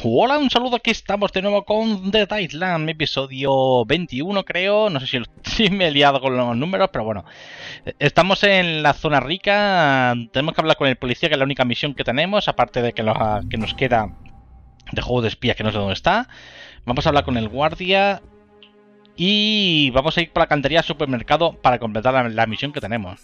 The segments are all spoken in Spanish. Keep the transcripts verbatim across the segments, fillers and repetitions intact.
Hola, un saludo, aquí estamos de nuevo con Dead Island, episodio veintiuno creo, no sé si, si me he liado con los números, pero bueno. Estamos en la zona rica, tenemos que hablar con el policía, que es la única misión que tenemos, aparte de que, lo, que nos queda de juego de espías, que no sé dónde está. Vamos a hablar con el guardia y vamos a ir por la cantería al supermercado para completar la, la misión que tenemos.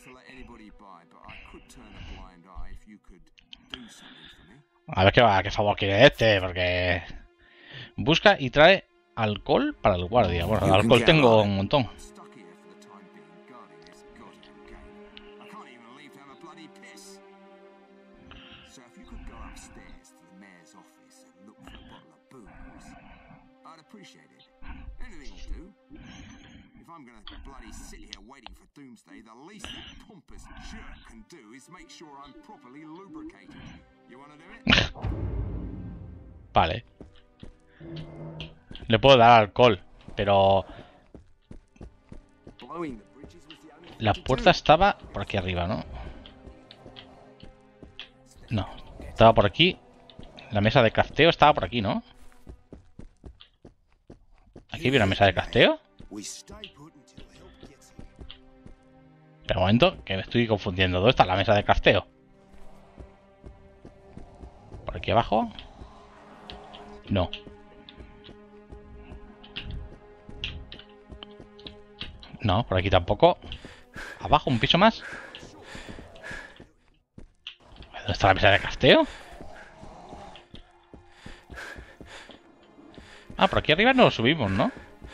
A ver qué, va, qué favor quiere este, porque... Busca y trae alcohol para el guardia. Bueno, alcohol tengo un montón. Vale. Le puedo dar alcohol, pero... La puerta estaba por aquí arriba, ¿no? No, estaba por aquí. La mesa de crafteo estaba por aquí, ¿no? ¿Aquí había una mesa de crafteo? Pero un momento, que me estoy confundiendo. ¿Dónde está la mesa de crafteo? ¿Por aquí abajo? No. No, por aquí tampoco. Abajo, un piso más. ¿Dónde está la mesa de crafteo? Ah, por aquí arriba no lo subimos, ¿no?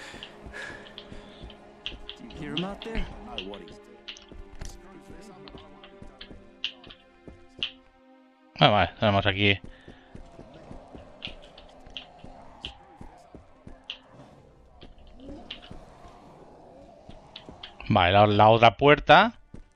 Ah, vale, tenemos aquí. Vale, la, la otra puerta.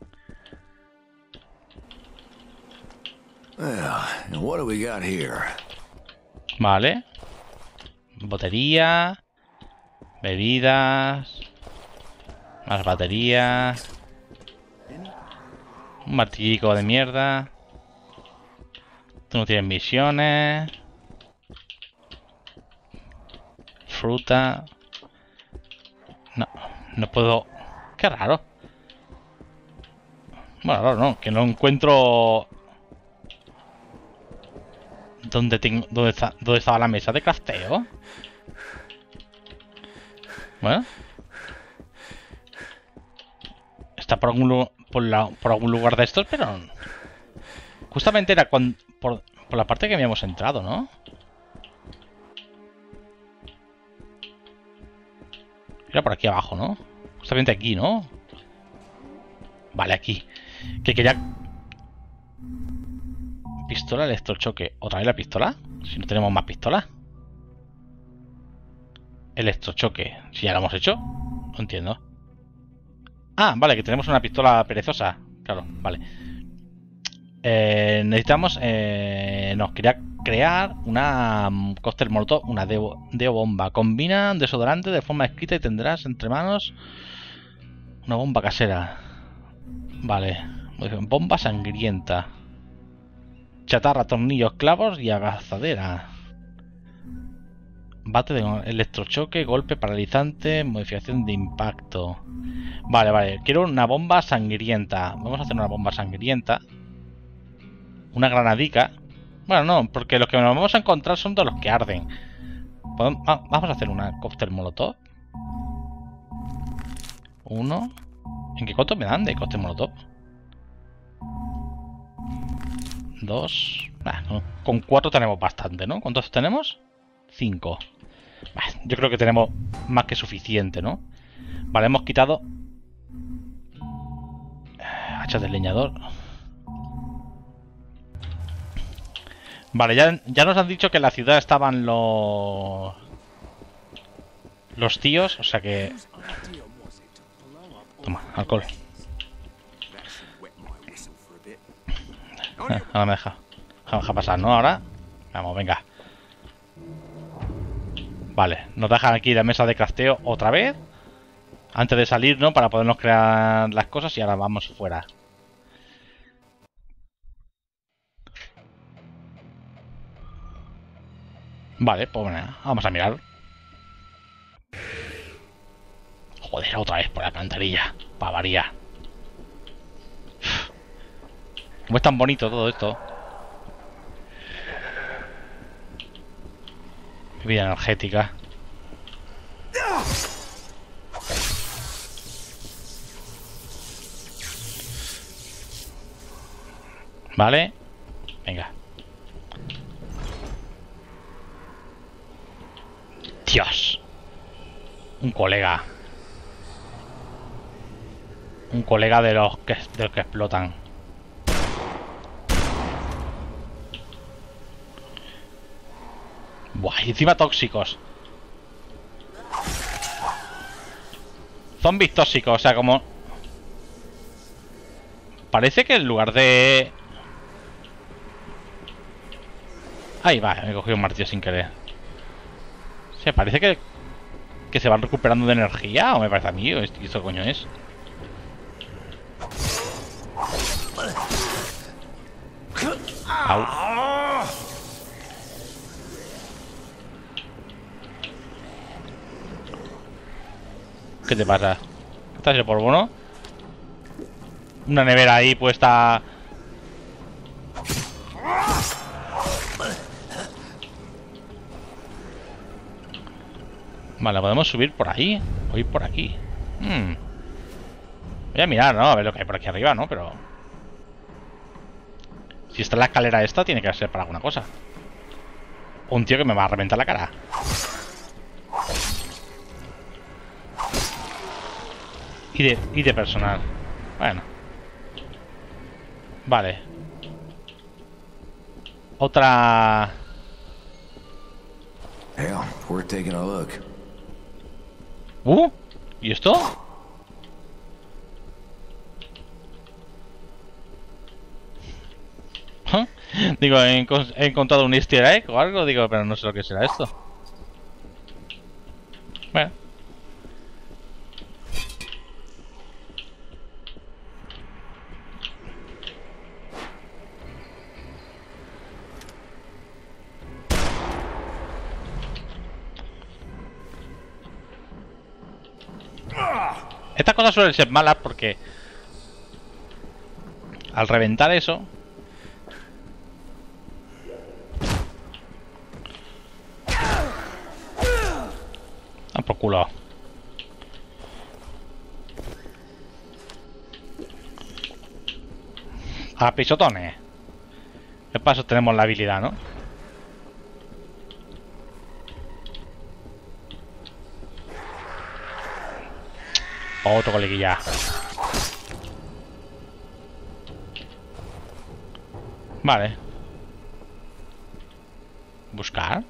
Well, what do we got here? Vale. Botería. Bebidas. Más baterías. Un martillico de mierda. Tú no tienes misiones. Fruta. No, no puedo... Qué raro. Bueno, raro no, que no encuentro... ¿Dónde, tengo, dónde, está, ¿Dónde estaba la mesa de crafteo? Bueno. Está por algún, por, la, por algún lugar de estos, pero... Justamente era cuando, por, por la parte que habíamos entrado, ¿no? Era por aquí abajo, ¿no? Justamente aquí, ¿no? Vale, aquí. Que quería... Pistola electrochoque. ¿Otra vez la pistola? Si no tenemos más pistolas. Electrochoque. Si ya lo hemos hecho. No entiendo. Ah, vale, que tenemos una pistola perezosa. Claro, vale. Eh, necesitamos... Eh, nos quería crear una um, cóctel molotov, una deo, deo bomba. Combina desodorante de forma escrita y tendrás entre manos una bomba casera. Vale. Bomba sangrienta. Chatarra, tornillos, clavos y agazadera. Bate de electrochoque, golpe paralizante, modificación de impacto. Vale, vale. Quiero una bomba sangrienta. Vamos a hacer una bomba sangrienta. Una granadica. Bueno, no, porque los que nos vamos a encontrar son de los que arden. Vamos a hacer una cóctel molotov. Uno. ¿En qué cuánto me dan de cóctel molotov? Dos. Bah, con cuatro tenemos bastante, ¿no? ¿Cuántos tenemos? Cinco. Bah, yo creo que tenemos más que suficiente, ¿no? Vale, hemos quitado hachas de leñador. Vale, ya, ya nos han dicho que en la ciudad estaban los... Los tíos, o sea que... Toma, alcohol. Eh, ahora me deja. Me deja pasar, ¿no? Ahora. Vamos, venga. Vale, nos dejan aquí la mesa de crafteo otra vez. Antes de salir, ¿no? Para podernos crear las cosas y ahora vamos fuera. Vale, pues bueno, vamos a mirar. Joder, otra vez por la alcantarilla. Para variar. Como es tan bonito todo esto. Bebida energética. Vale. Venga. Dios. Un colega. Un colega de los que, de los que explotan. Buah, y encima tóxicos. Zombies tóxicos, o sea, como... Parece que en lugar de... Ahí va, me he cogido un martillo sin querer. O sea, parece que... Que se van recuperando de energía, o me parece a mí, o esto coño es. Au. ¿Qué te pasa? ¿Estás en por bono? Una nevera ahí puesta. Vale, podemos subir por ahí o ir por aquí. Hmm. Voy a mirar, ¿no? A ver lo que hay por aquí arriba, ¿no? Pero... Si está en la escalera esta, tiene que ser para alguna cosa. Un tío que me va a reventar la cara. Y de, y de personal. Bueno. Vale. Otra... Hell, we're taking a look. Uh, ¿y esto? ¿Ah? Digo, he, he encontrado un easter egg o algo, digo, pero no sé lo que será esto. Bueno. Estas cosas suelen ser malas porque al reventar eso... Ah, por culo. A pisotones. De paso tenemos la habilidad, ¿no? Otro coleguilla. Vale. Buscar.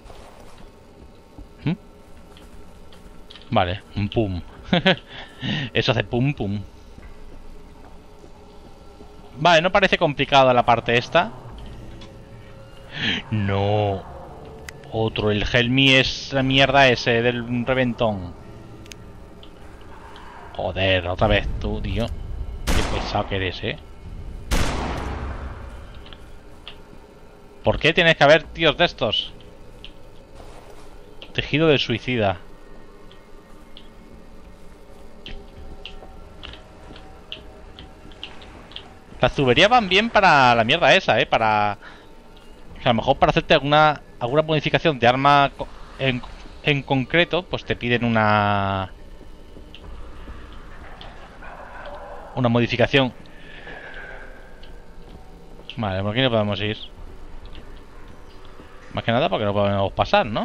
¿Mm? Vale, un pum. Eso hace pum pum. Vale, no parece complicada la parte esta. No. Otro, el Helmi es la mierda ese del reventón. Joder, otra vez tú, tío. Qué pesado que eres, eh. ¿Por qué tienes que haber tíos de estos? Tejido del suicida. Las tuberías van bien para la mierda esa, eh. Para... O sea, a lo mejor para hacerte alguna alguna modificación de arma en, en concreto, pues te piden una... Una modificación. Vale, por aquí no podemos ir. Más que nada porque no podemos pasar, ¿no?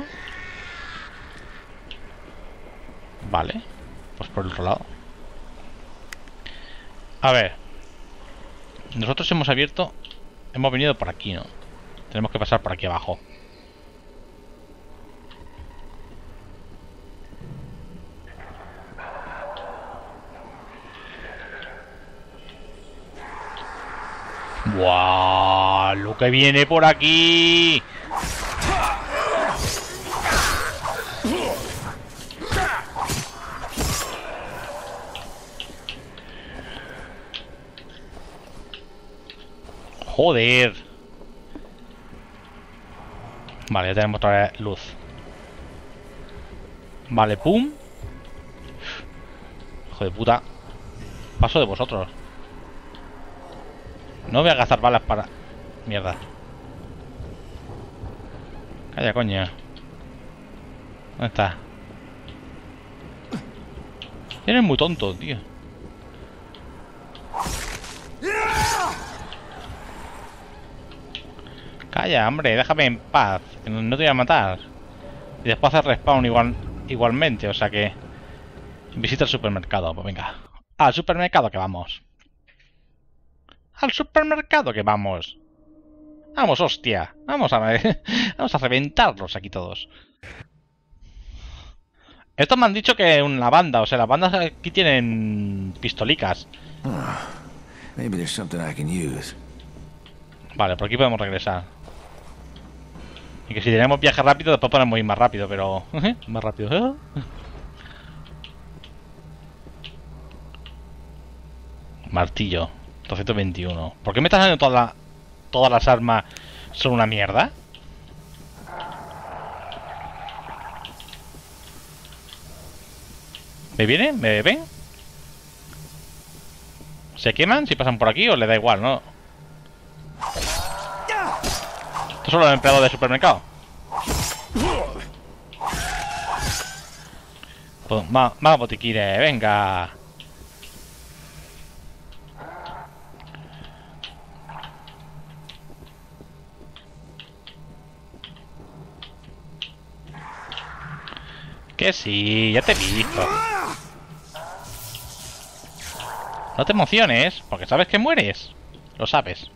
Vale. Pues por el otro lado. A ver. Nosotros hemos abierto... Hemos venido por aquí, ¿no? Tenemos que pasar por aquí abajo. ¡Buah! Lo que viene por aquí. Joder. Vale, ya tenemos otra vez luz. Vale, pum. Hijo de puta. Paso de vosotros. No voy a gastar balas para... Mierda. Calla, coño. ¿Dónde está? Eres muy tonto, tío. Calla, hombre, déjame en paz. Que no, no te voy a matar. Y después hacer respawn igual, igualmente, o sea que... Visita el supermercado, pues venga. Al supermercado que vamos. Al supermercado que vamos. Vamos, hostia. Vamos a ver. Vamos a reventarlos aquí todos. Estos me han dicho que una banda, o sea, las bandas aquí tienen pistolicas. Maybe there's something I can use. Vale, por aquí podemos regresar. Y que si tenemos viaje rápido, después podemos ir más rápido, pero... más rápido. Martillo. doscientos veintiuno. ¿Por qué me estás dando toda la, todas las armas son una mierda? ¿Me vienen? ¿Me ven? ¿Se queman si pasan por aquí o le da igual, no? Esto solo es el empleado de supermercado. Pues, más, más botiquines, venga. Que sí, ya te he visto. No te emociones, porque sabes que mueres. Lo sabes.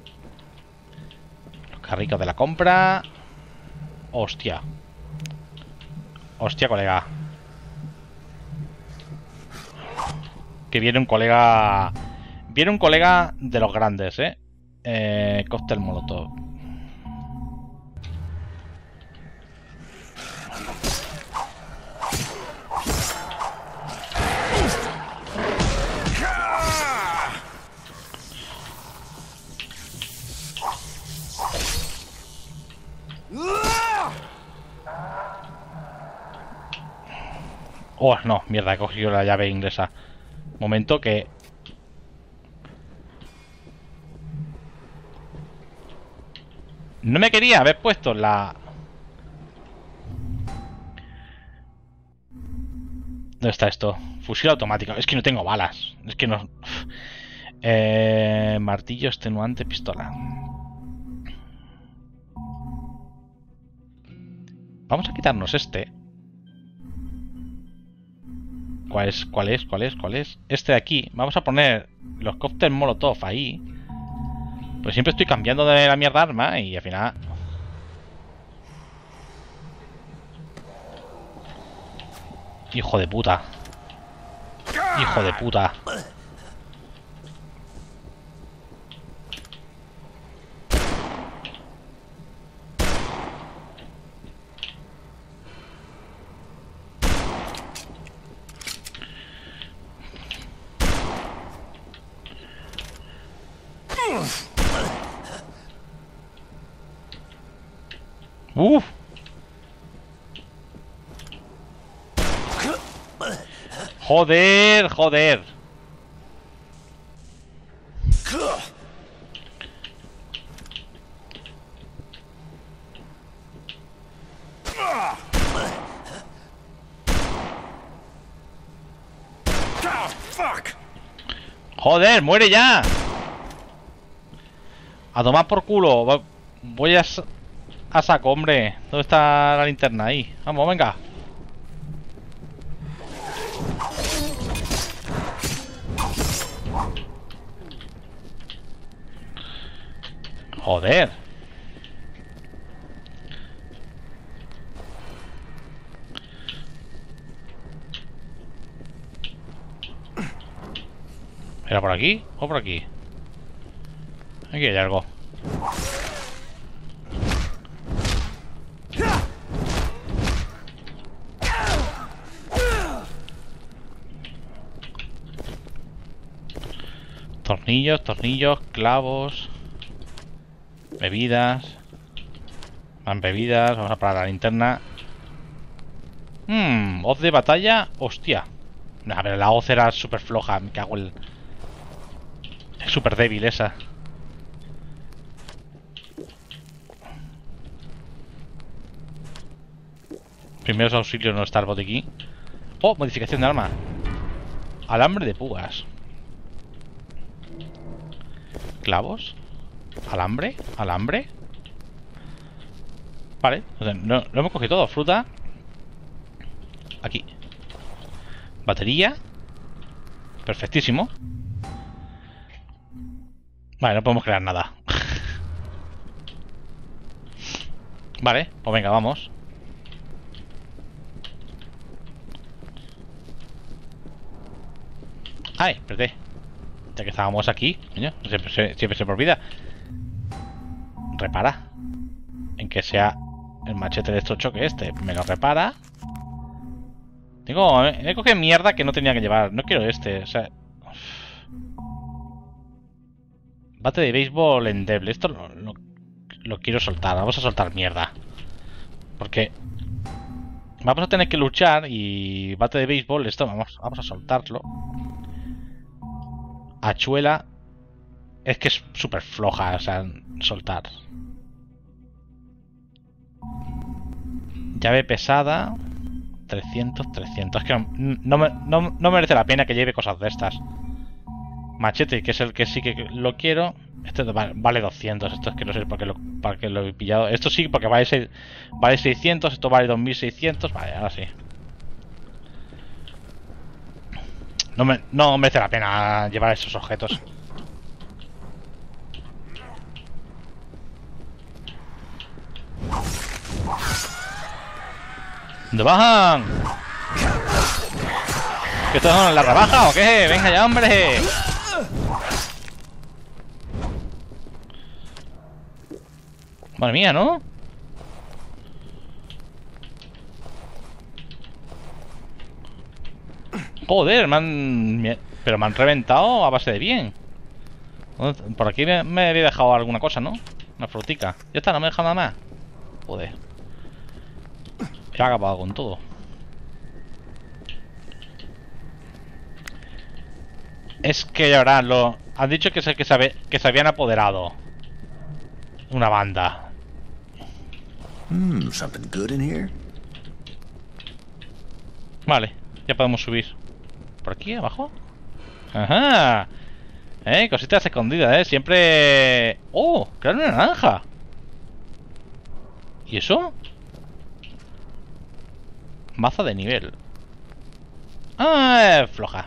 Los carritos de la compra. Hostia. Hostia, colega. Que viene un colega... Viene un colega de los grandes, ¿eh? Eh... Cóctel molotov. Oh, no, mierda, he cogido la llave inglesa. Momento que... No me quería haber puesto la... ¿Dónde está esto? Fusil automático. Es que no tengo balas. Es que no... Eh... Martillo, extenuante, pistola. Vamos a quitarnos este. ¿Cuál es? ¿Cuál es? ¿Cuál es? ¿Cuál es? Este de aquí. Vamos a poner los cócteles molotov ahí. Pues siempre estoy cambiando de la mierda arma y al final... Hijo de puta. Hijo de puta. Uf. Joder, joder. Joder, muere ya. A tomar por culo. Voy a... A saco, hombre. ¿Dónde está la linterna? Ahí. Vamos, venga. Joder. ¿Era por aquí o por aquí? Aquí hay algo. Tornillos, tornillos, clavos, bebidas. Más bebidas, vamos a parar la linterna. Mmm, hoz de batalla, hostia. A ver, la hoz era súper floja, me cago en... Es súper débil esa. Primeros auxilios no está el botiquín. Oh, modificación de arma. Alambre de púas. Clavos. Alambre, alambre. Vale, no, lo hemos cogido todo. Fruta. Aquí. Batería. Perfectísimo. Vale, no podemos crear nada. Vale, pues venga, vamos. Ay, espérate. Ya que estábamos aquí, coño, siempre, se, siempre se me olvida. Repara. En que sea el machete de estos choques este. Me lo repara. Tengo... He cogido mierda que no tenía que llevar. No quiero este, o sea... Bate de béisbol endeble. Esto lo, lo, lo quiero soltar. Vamos a soltar mierda. Porque... Vamos a tener que luchar y... Bate de béisbol, esto vamos, vamos a soltarlo. Hachuela... Es que es súper floja, o sea, soltar. Llave pesada... trescientos, trescientos. Es que no, no, no, no merece la pena que lleve cosas de estas. Machete, que es el que sí que lo quiero. Este vale doscientos. Esto es que no sé por qué lo, para qué lo he pillado. Esto sí, porque vale, seis, vale seiscientos. Esto vale dos mil seiscientos. Vale, ahora sí. No, me, no merece la pena llevar esos objetos. ¿Dónde bajan? ¿Que esto es la rebaja o qué? ¡Venga ya, hombre! Madre mía, ¿no? Joder, me han... Pero me han reventado a base de bien. Por aquí me, me había dejado alguna cosa, ¿no? Una frutica. Ya está, no me he dejado nada más. Joder. He acabado con todo. Es que ahora lo... Han dicho que se, que, se, que se habían apoderado. Una banda. Hmm, something good in here? Vale, ya podemos subir. ¿Por aquí abajo? Ajá. Eh, cositas escondidas, eh. Siempre... ¡Oh! ¡Claro, una naranja! ¿Y eso? Maza de nivel. Ah, floja.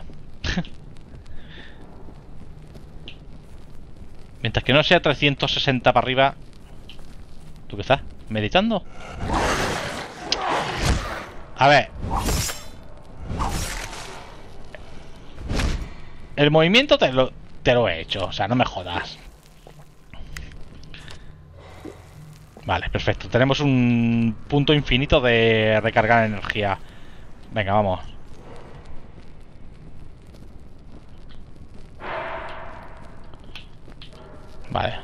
Mientras que no sea trescientos sesenta para arriba. ¿Tú qué estás? ¿Meditando? A ver. El movimiento te lo, te lo he hecho. O sea, no me jodas. Vale, perfecto. Tenemos un punto infinito de recargar energía. Venga, vamos. Vale.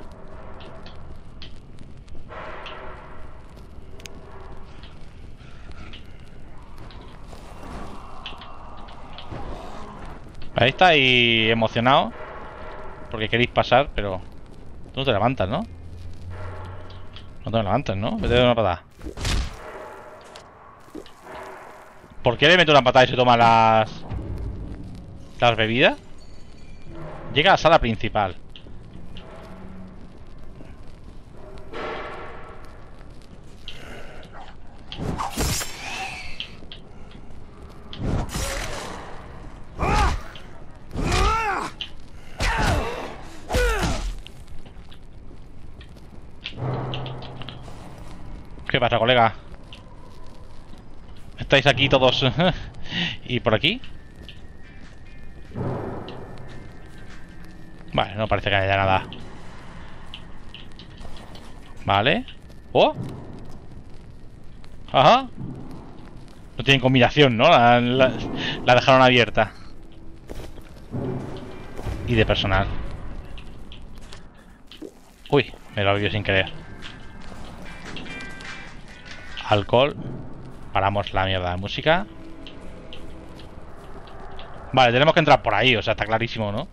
Ahí está ahí emocionado porque queréis pasar, pero tú no te levantas, ¿no? No te levantas, ¿no? Vete de una patada. ¿Por qué le mete una patada y se toma las... las bebidas? Llega a la sala principal. ¿Qué pasa, colega? ¿Estáis aquí todos? ¿Y por aquí? Vale, no parece que haya nada. Vale. ¡Oh! Ajá. No tienen combinación, ¿no? La, la, la dejaron abierta. Y de personal. Uy, me lo olvidé sin querer. Alcohol. Paramos la mierda de música. Vale, tenemos que entrar por ahí, o sea, está clarísimo, ¿no?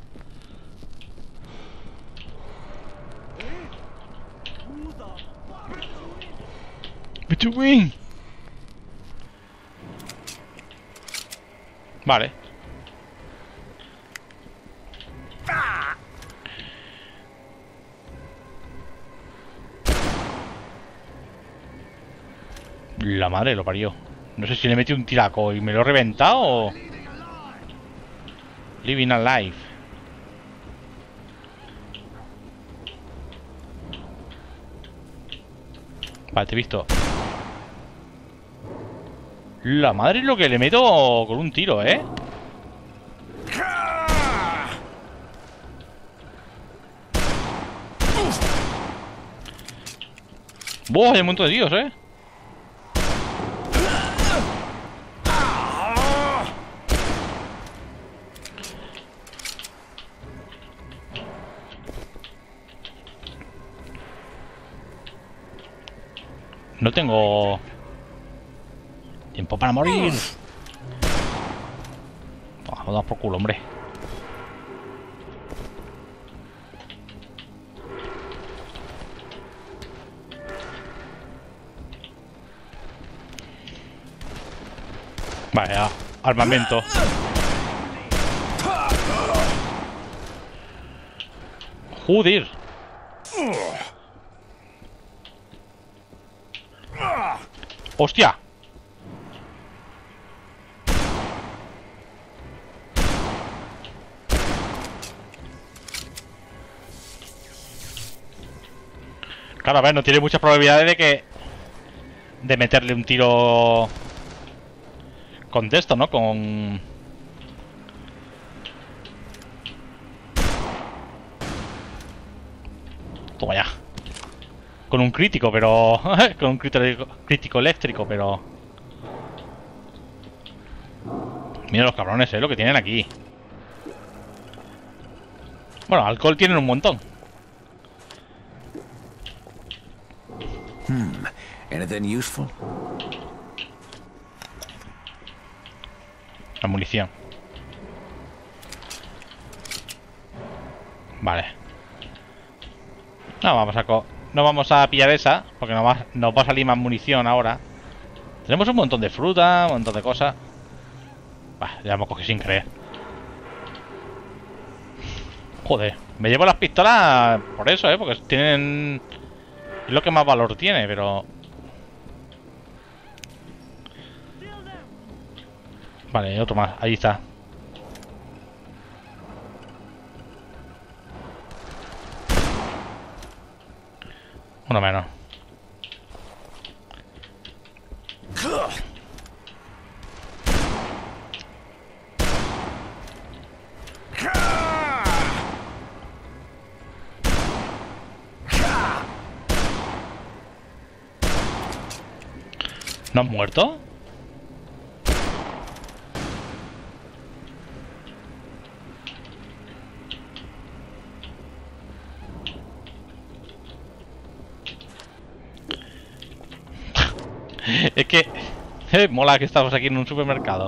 Between. Vale. La madre lo parió. No sé si le metí un tiraco y me lo he reventado o... Living Alive. Vale, te he visto. La madre lo que le meto con un tiro, ¿eh? Buah, hay un montón de tíos, ¿eh? No tengo tiempo para morir. Vamos por culo, hombre. Vale, ya. Armamento. Joder. ¡Hostia! Claro, a ver, no tiene muchas probabilidades de que... De meterle un tiro... Con esto, ¿no? Con... Toma ya. Con un crítico, pero... con un crítico, crítico eléctrico, pero... Mira los cabrones, ¿eh? Lo que tienen aquí. Bueno, alcohol tienen un montón. Hmm. Anything useful? La munición. Vale. No, vamos a... Co no vamos a pillar esa, porque nos va, nos va a salir más munición ahora. Tenemos un montón de fruta, un montón de cosas. Bah, ya hemos cogido sin creer. Joder, me llevo las pistolas por eso, ¿eh? Porque tienen... Es lo que más valor tiene, pero... Vale, otro más, ahí está. Uno menos. ¿No has muerto? Es que... Eh, mola que estamos aquí en un supermercado.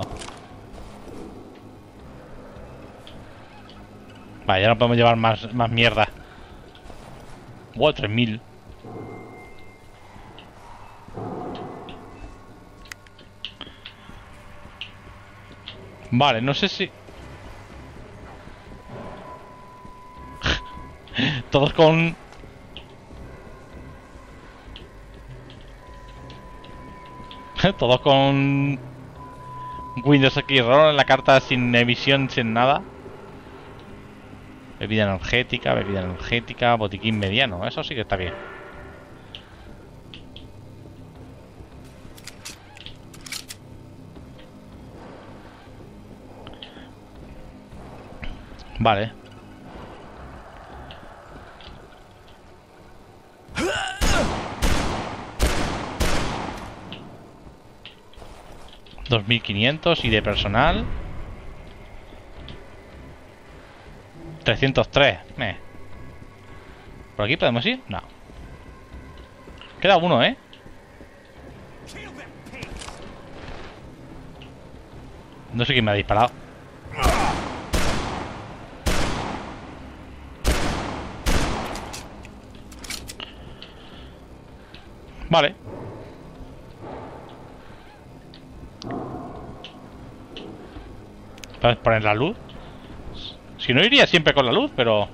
Vale, ya no podemos llevar más, más mierda. Wow, tres mil. Vale, no sé si... Todos con... Todos con... Windows aquí error en la carta, sin emisión, sin nada. Bebida energética, bebida energética, botiquín mediano. Eso sí que está bien. Vale. dos mil quinientos y de personal trescientos tres. Eh. ¿Por aquí podemos ir? No. Queda uno, ¿eh? No sé quién me ha disparado. Vale. ¿Puedes poner la luz? Si no, iría siempre con la luz, pero...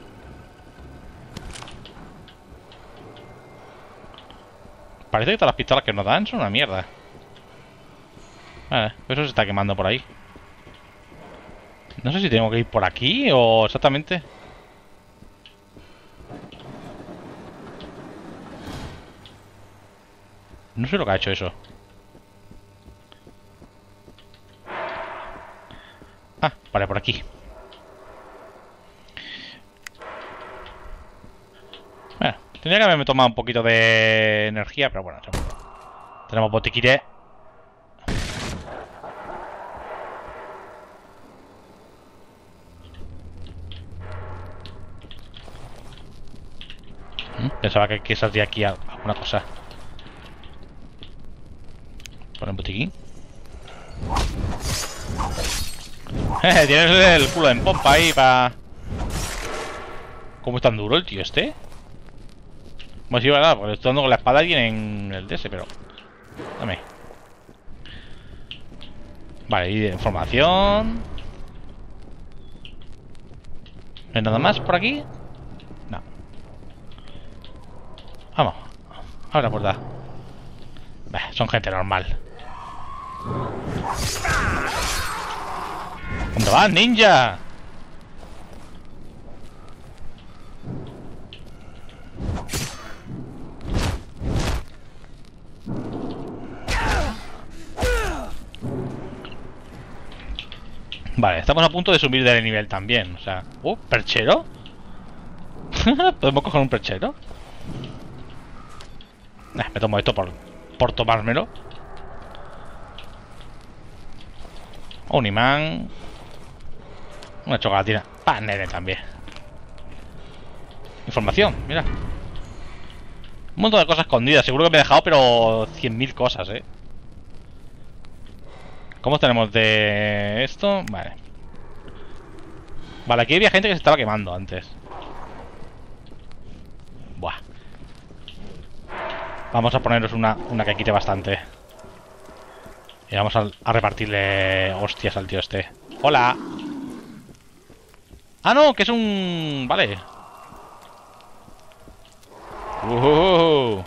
Parece que todas las pistolas que nos dan son una mierda. Vale, eso se está quemando por ahí. No sé si tengo que ir por aquí o exactamente... No sé lo que ha hecho eso. Ah, vale, por aquí. Bueno, tendría que haberme tomado un poquito de energía, pero bueno, tenemos botiquire. Pensaba que quizás de aquí alguna cosa. Poner botiquín. Eh, tienes el culo en pompa ahí para... ¿Cómo es tan duro el tío este? Bueno, sí, verdad, porque le estoy dando con la espada y en el D S, pero... Dame. Vale, y de información... ¿No hay nada más por aquí? No. Vamos. Abre la puerta. Bah, son gente normal. ¿Dónde vas, ninja? Vale, estamos a punto de subir de nivel también. O sea... Uh, ¿perchero? ¿Podemos coger un perchero? Eh, me tomo esto por, por tomármelo. Un imán. Una chocolatina. Pa, nene también. Información, mira. Un montón de cosas escondidas. Seguro que me he dejado, pero cien mil cosas, eh. ¿Cómo tenemos de esto? Vale. Vale, aquí había gente que se estaba quemando antes. Buah. Vamos a ponernos una, una que quite bastante. Y vamos a, a repartirle hostias al tío este. ¡Hola! ¡Ah, no! Que es un... Vale. Uh-huh.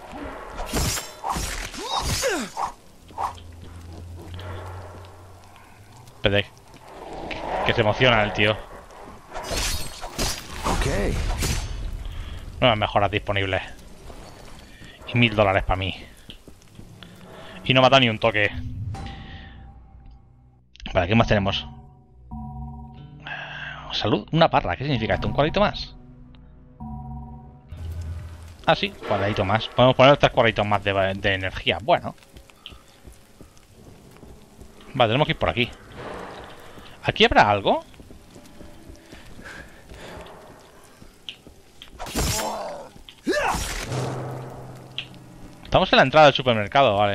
Espérate. Que se emociona el tío. Okay. Nuevas mejoras disponibles. Y mil dólares para mí. Y no mata ni un toque. Vale, ¿qué más tenemos? Salud, una parra. ¿Qué significa esto? ¿Un cuadrito más? Ah, sí, cuadradito más. Podemos poner tres cuadraditos más de, de energía. Bueno. Vale, tenemos que ir por aquí. ¿Aquí habrá algo? Estamos en la entrada del supermercado, vale.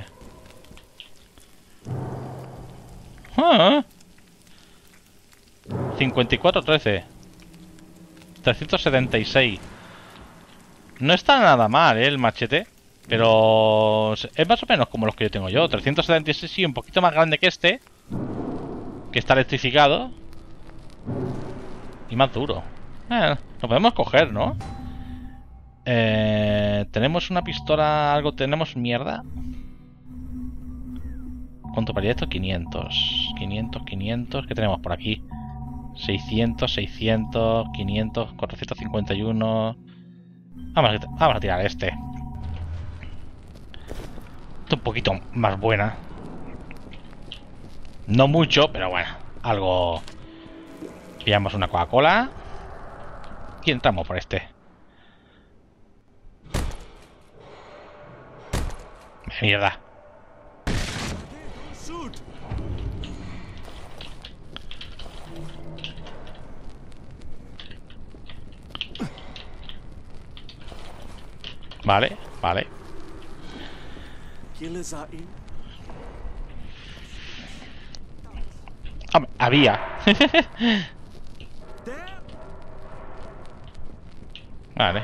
Ah. cincuenta y cuatro trece. trescientos setenta y seis. No está nada mal, ¿eh? El machete. Pero es más o menos como los que yo tengo yo. trescientos setenta y seis, sí, un poquito más grande que este. Que está electrificado. Y más duro. Eh, lo podemos coger, ¿no? Eh, tenemos una pistola, algo, tenemos mierda. ¿Cuánto valía esto? quinientos. quinientos, quinientos. ¿Qué tenemos por aquí? seiscientos, seiscientos, quinientos, cuatrocientos cincuenta y uno. Vamos a, vamos a tirar este. Esto un poquito más buena. No mucho, pero bueno, algo. Pillamos una Coca-Cola. Y entramos por este. Mierda. Vale, vale. Hombre, había. Vale.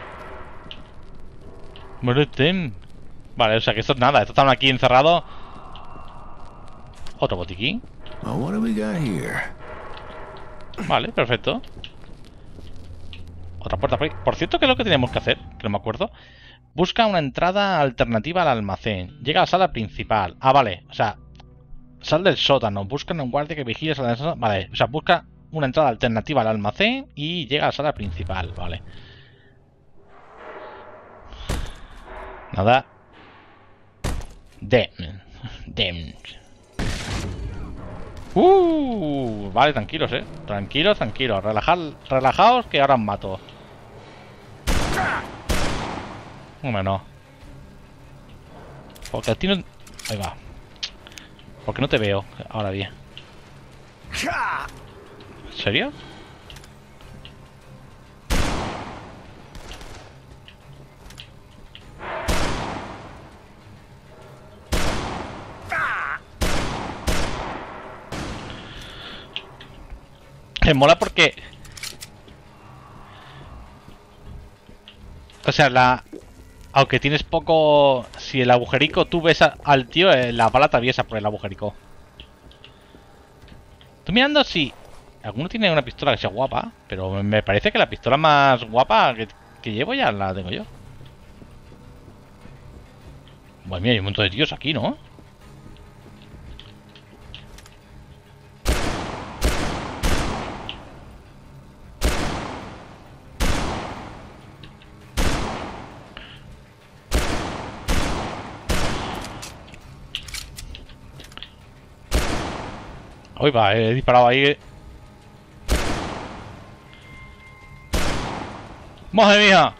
Muérete. Vale, o sea que esto es nada. Estos están aquí encerrados. Otro botiquín. Well, what do we got here? Vale, perfecto. Otra puerta por ahí. Por cierto, ¿qué es lo que tenemos que hacer? Que no me acuerdo. Busca una entrada alternativa al almacén. Llega a la sala principal. Ah, vale. O sea, sal del sótano. Busca un guardia que vigile la sala. Vale. O sea, busca una entrada alternativa al almacén y llega a la sala principal. Vale. Nada. Dem. Dem. Uh, vale, tranquilos, eh. Tranquilos, tranquilos. Relajad, relajaos que ahora os mato. Hombre, no. Porque a ti no... Ahí va. Porque no te veo ahora bien. ¿En serio? Me mola porque... O sea, la... Aunque tienes poco... Si el agujerico tú ves a... al tío, eh, la bala te aviesa por el agujerico. Estoy mirando si... Alguno tiene una pistola que sea guapa, pero me parece que la pistola más guapa que, que llevo ya la tengo yo. Bueno, mira, hay un montón de tíos aquí, ¿no? Uy, va, he disparado ahí. ¡Madre mía!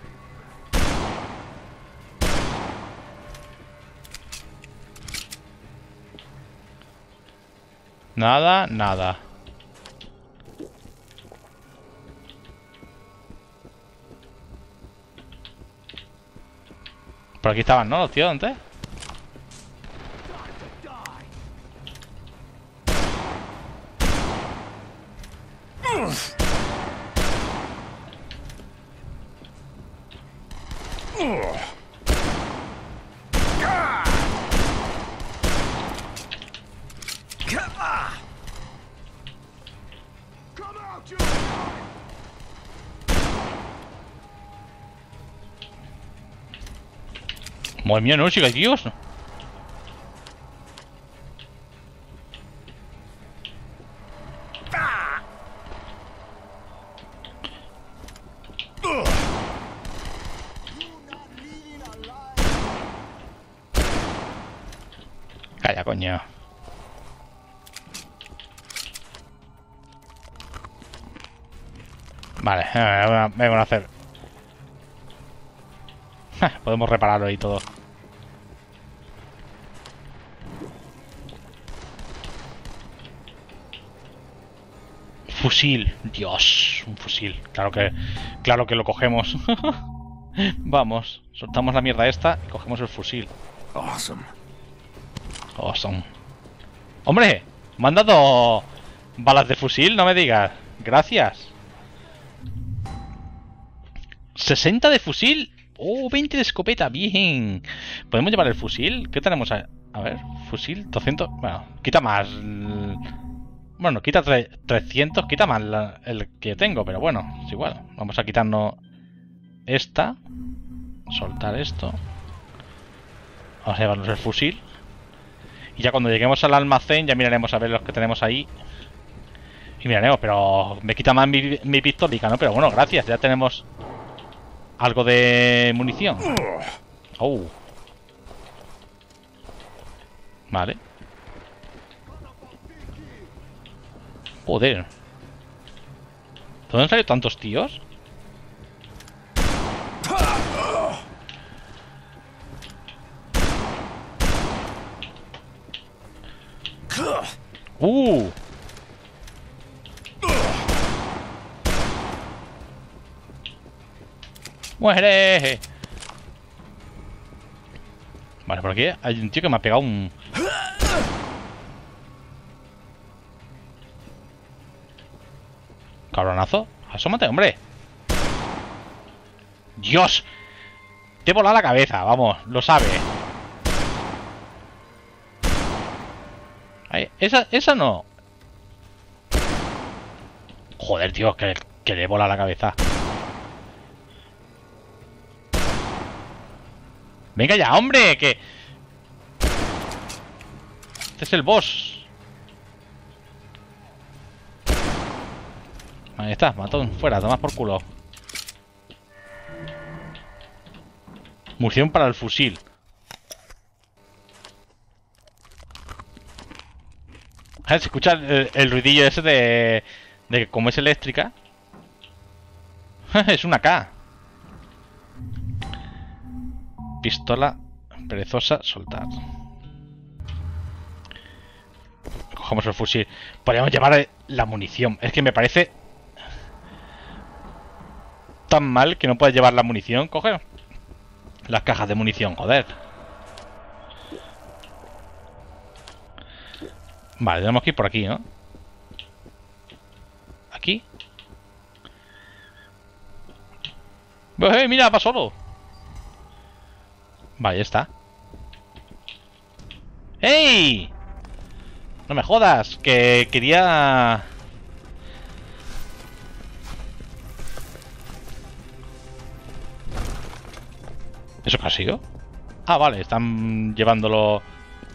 Nada, nada. Por aquí estaban, ¿no? Los tíos antes. Madre mía, no, chicas, tíos. Calla, coño. Vale, eh, me van a hacer. Podemos repararlo y todo. Fusil, Dios, un fusil. Claro que, claro que lo cogemos. Vamos, soltamos la mierda esta y cogemos el fusil. Awesome. Awesome. Hombre, me han dado balas de fusil, no me digas. Gracias. sesenta de fusil. Oh, veinte de escopeta, bien. ¿Podemos llevar el fusil? ¿Qué tenemos ahí? A ver, fusil, doscientos. Bueno, quita más. Bueno, quita trescientos, quita más la, el que tengo, pero bueno, es igual. Vamos a quitarnos esta. Soltar esto. Vamos a llevarnos el fusil. Y ya cuando lleguemos al almacén, ya miraremos a ver los que tenemos ahí. Y miraremos, pero me quita más mi, mi pistolica, ¿no? Pero bueno, gracias, ya tenemos algo de munición. Oh. Vale. Joder. ¿De dónde han salido tantos tíos? Uh. ¡Muere! Vale, por aquí hay un tío que me ha pegado un... Cabronazo. Asómate, hombre. Dios. Te he volado la cabeza, vamos, lo sabe. Ahí, esa, esa no. Joder, tío, que, que le he volado la cabeza. Venga ya, hombre, que... Este es el boss. Ahí está, matón, fuera, toma por culo. Munición para el fusil. A ver, se escucha el, el ruidillo ese de... De que como es eléctrica. Es una K. Pistola perezosa, soltar. Cogemos el fusil. Podríamos llevar la munición. Es que me parece tan mal que no puedes llevar la munición. Coge las cajas de munición, joder. Vale, tenemos que ir por aquí, ¿no? Aquí. ¡Eh, mira, va solo! Vale, ya está. ¡Ey! No me jodas, que quería... ¿Eso qué ha sido? Ah, vale, están llevándolo...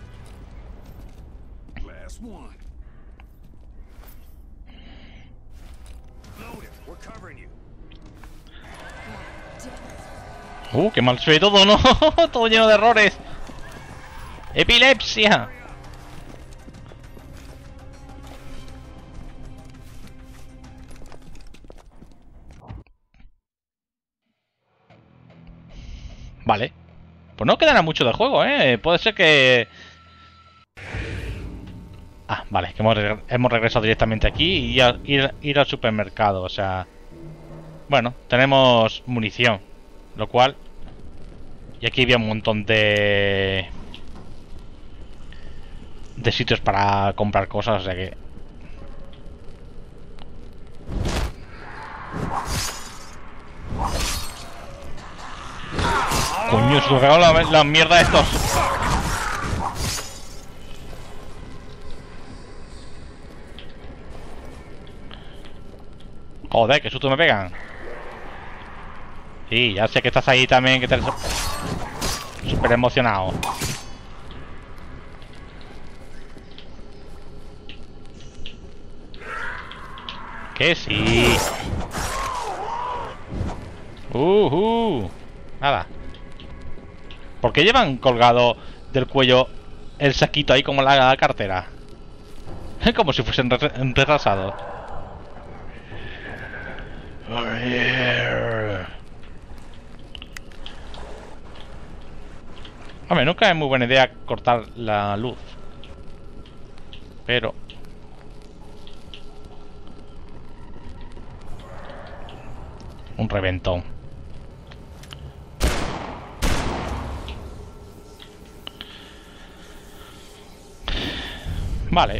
Uh, qué mal se ve todo, ¿no? Todo lleno de errores. ¡Epilepsia! Vale. Pues no quedará mucho del juego, ¿eh? Puede ser que... Ah, vale, que hemos, reg hemos regresado directamente aquí y a, ir, ir al supermercado, o sea... Bueno, tenemos munición, lo cual... Y aquí había un montón de... De sitios para comprar cosas, o sea que... Coño, se nos la, la mierda de estos. Joder, que susto me pegan. Sí, ya sé que estás ahí también, que te... Súper emocionado. Que sí. Uh, uh. Nada. ¿Por qué llevan colgado del cuello el saquito ahí como la cartera? Como si fuesen retrasados. Hombre, nunca es muy buena idea cortar la luz. Pero... Un reventón. Vale.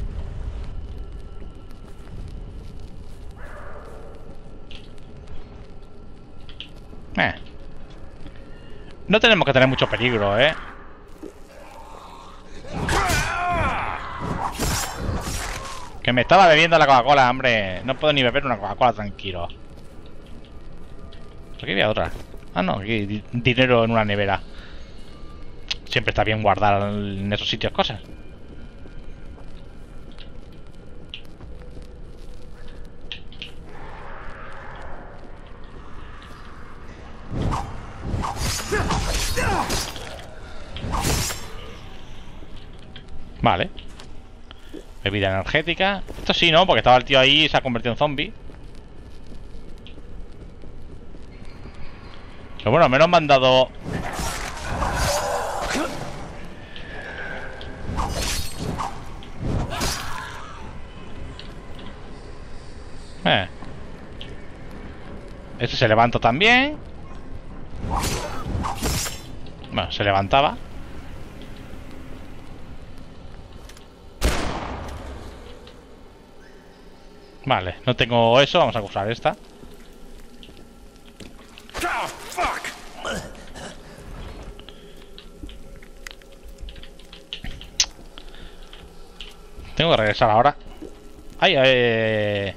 Eh. No tenemos que tener mucho peligro, ¿eh? Que me estaba bebiendo la Coca-Cola, hombre. No puedo ni beber una Coca-Cola tranquilo. Aquí había otra. Ah, no, aquí dinero en una nevera. Siempre está bien guardar en esos sitios cosas. Vale. Bebida energética. Esto sí, ¿no? Porque estaba el tío ahí y se ha convertido en zombie. Pero bueno, al menos me han dado... Eh. Este se levanta también. Bueno, se levantaba. Vale, no tengo eso, vamos a usar esta. Oh, fuck. Tengo que regresar ahora. ¡Ay, ay!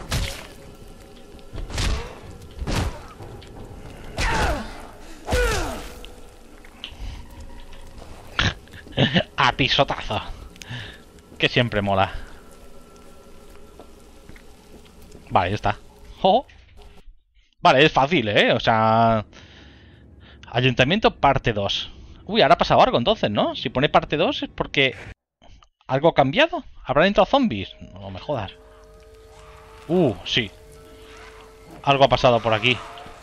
A pisotazo. Que siempre mola. Vale, ya está. ¡Oh! Vale, es fácil, ¿eh? O sea... Ayuntamiento parte dos. Uy, ahora ha pasado algo entonces, ¿no? Si pone parte dos es porque... ¿Algo ha cambiado? ¿Habrán entrado zombies? No me jodas. Uh, sí. Algo ha pasado por aquí.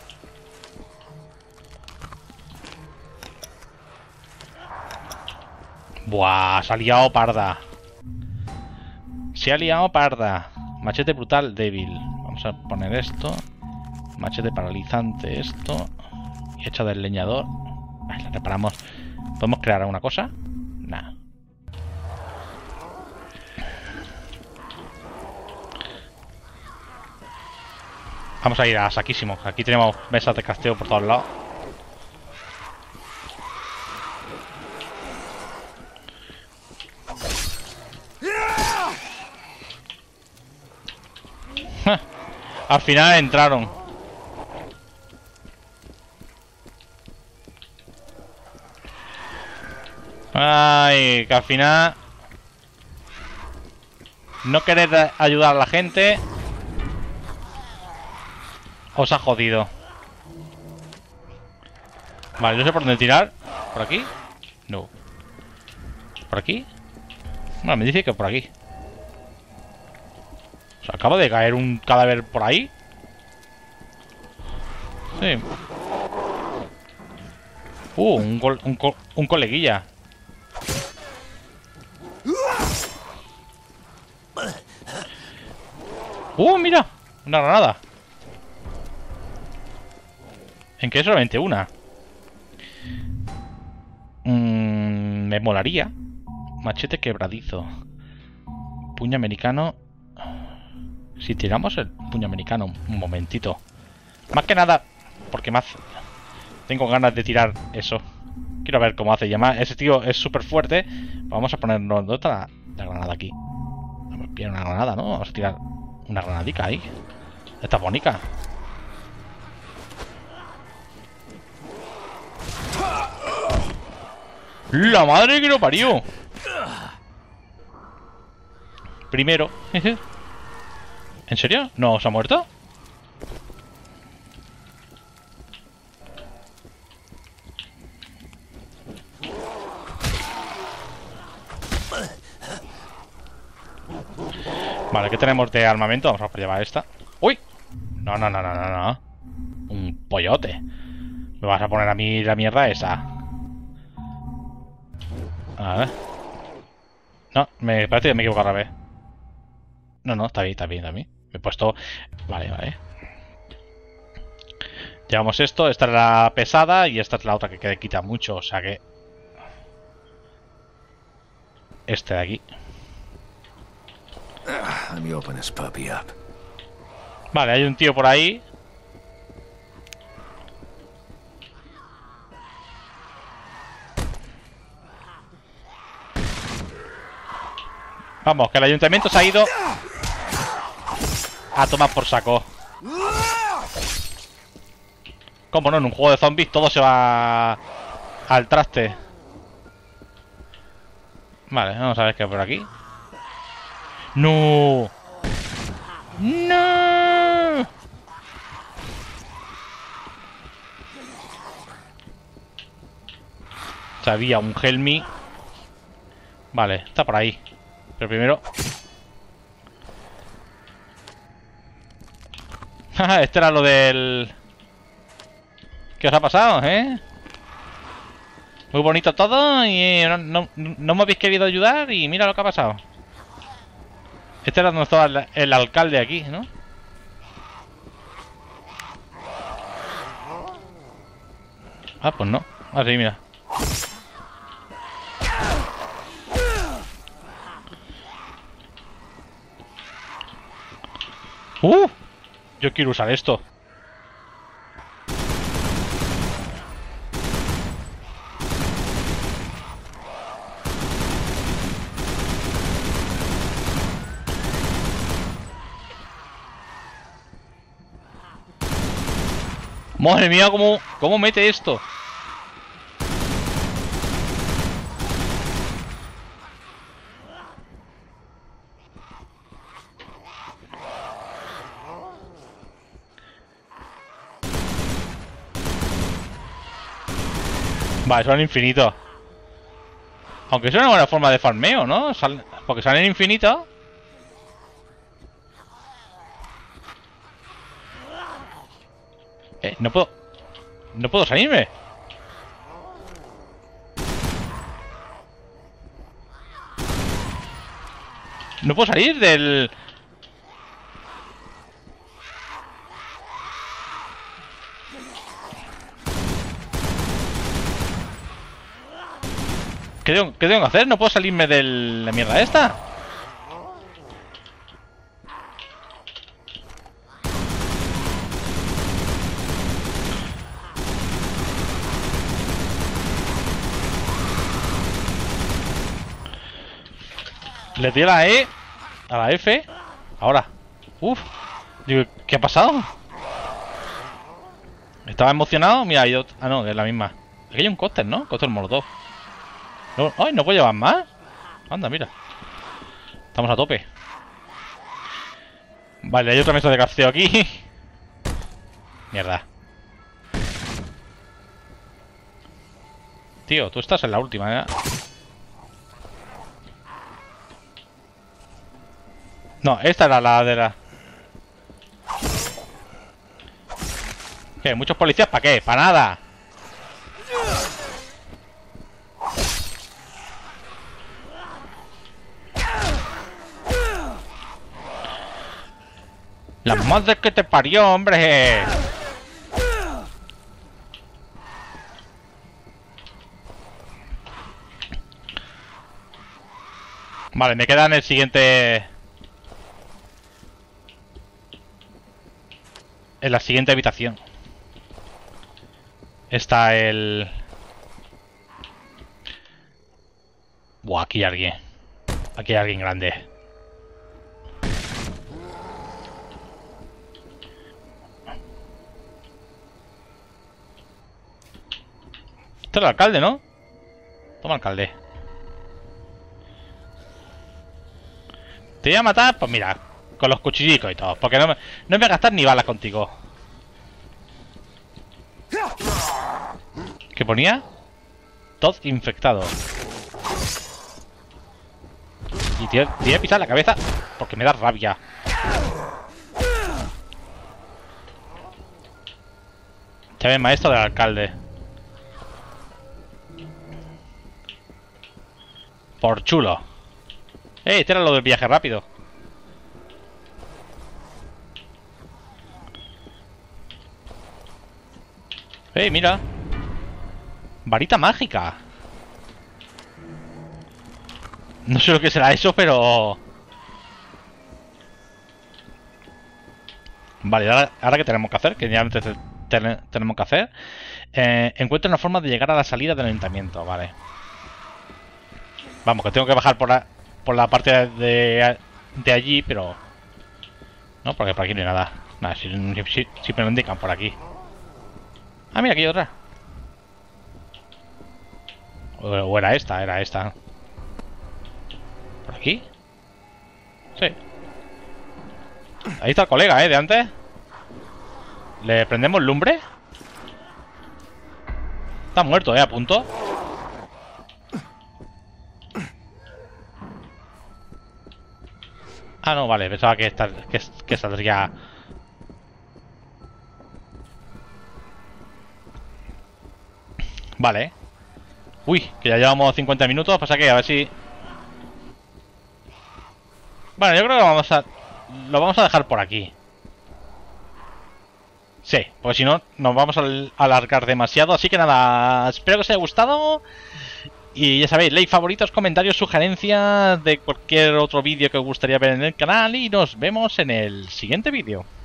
Buah, se ha liado parda. Se ha liado parda. Machete brutal débil. Vamos a poner esto. Machete paralizante esto. Y hecha del leñador. Vale, la reparamos. ¿Podemos crear alguna cosa? Nah. Vamos a ir a saquísimo. Aquí tenemos mesas de casteo por todos lados. Al final entraron. Ay, que al final no querer ayudar a la gente os ha jodido. Vale, no sé por dónde tirar. ¿Por aquí? No. ¿Por aquí? Bueno, me dice que por aquí. O sea, acaba de caer un cadáver por ahí. Sí. Uh, un, col un, co un coleguilla. Uh, mira. Una granada. ¿En qué solamente una? Mm, me molaría. Machete quebradizo. Puño americano. Si tiramos el puño americano un momentito. Más que nada, porque más tengo ganas de tirar eso. Quiero ver cómo hace. Y además, ese tío es súper fuerte. Vamos a ponernos... ¿Dónde está la, la granada aquí? Vamos a pillar una granada, ¿no? Vamos a tirar una granadica ahí. Está bonita. ¡La madre que lo parió! Primero. ¿En serio? ¿No se ha muerto? Vale, ¿qué tenemos de armamento? Vamos a llevar esta. ¡Uy! No, no, no, no, no, no. Un pollote. ¿Me vas a poner a mí la mierda esa? A ver. No, me parece que me he equivocado otra vez. No, no, está bien, está bien, está bien. Me he puesto... Vale, vale. Llevamos esto, esta es la pesada y esta es la otra que, que quita mucho, o sea que... Este de aquí. Let me open this puppy up. Vale, hay un tío por ahí. Vamos, que el ayuntamiento se ha ido a tomar por saco. ¿Cómo no? En un juego de zombies todo se va al traste. Vale, vamos a ver qué hay por aquí. ¡No! ¡No! O sea, había un Helmi. Vale, está por ahí. Pero primero... Este era lo del... ¿Qué os ha pasado, eh? Muy bonito todo y no, no, no me habéis querido ayudar y mira lo que ha pasado. Este era donde estaba el, el alcalde aquí, ¿no? Ah, pues no. Ah, sí, mira. ¡Uh! Yo quiero usar esto. Madre mía, ¿cómo, cómo mete esto? Vale, son infinitos. Aunque es una buena forma de farmeo, ¿no? Sal... Porque salen infinitos. Eh, no puedo... No puedo salirme. No puedo salir del... ¿Qué tengo, ¿Qué tengo que hacer? ¿No puedo salirme de la mierda esta? Le di a la E, a la F. Ahora. Uf. Digo, ¿qué ha pasado? Estaba emocionado. Mira, hay otro... Ah, no, es la misma. Aquí hay un cóctel, ¿no? Cóctel molotov. No, ¡ay! ¿No puedo llevar más? Anda, mira. Estamos a tope. Vale, hay otra mesa de crafteo aquí. Mierda. Tío, tú estás en la última, ¿eh? No, esta era la de la... ¿Qué? ¿Muchos policías para qué? ¡Para nada! ¡La madre que te parió, hombre! Vale, me queda en el siguiente... En la siguiente habitación. Está el... Buah, aquí hay alguien. Aquí hay alguien grande. Este es el alcalde, ¿no? Toma, alcalde. ¿Te voy a matar? Pues mira, con los cuchillicos y todo. Porque no me, no me voy a gastar ni balas contigo. ¿Qué ponía? Todd infectado. Y te, te voy a pisar la cabeza porque me da rabia. Llave maestro del alcalde. Por chulo. Eh, este era lo del viaje rápido. Eh, mira. Varita mágica. No sé lo que será eso, pero... Vale, ahora, ahora que tenemos que hacer, que ya te, te, te, tenemos que hacer. Eh, encuentra una forma de llegar a la salida del ayuntamiento, vale. Vamos, que tengo que bajar por la, por la parte de, de allí, pero... No, porque por aquí no hay nada. Nada, si, si, si me lo indican por aquí. Ah, mira, aquí hay otra. O, o era esta, era esta. ¿Por aquí? Sí. Ahí está el colega, ¿eh? De antes. ¿Le prendemos lumbre? Está muerto, ¿eh? A punto. Ah, no, vale. Pensaba que, esta, que, que saldría... Vale. Uy, que ya llevamos cincuenta minutos. Pasa que a ver si... Bueno, yo creo que lo vamos a... Lo vamos a dejar por aquí. Sí, porque si no nos vamos a alargar demasiado. Así que nada, espero que os haya gustado. Y ya sabéis, like, favoritos, comentarios, sugerencias de cualquier otro vídeo que os gustaría ver en el canal. Y nos vemos en el siguiente vídeo.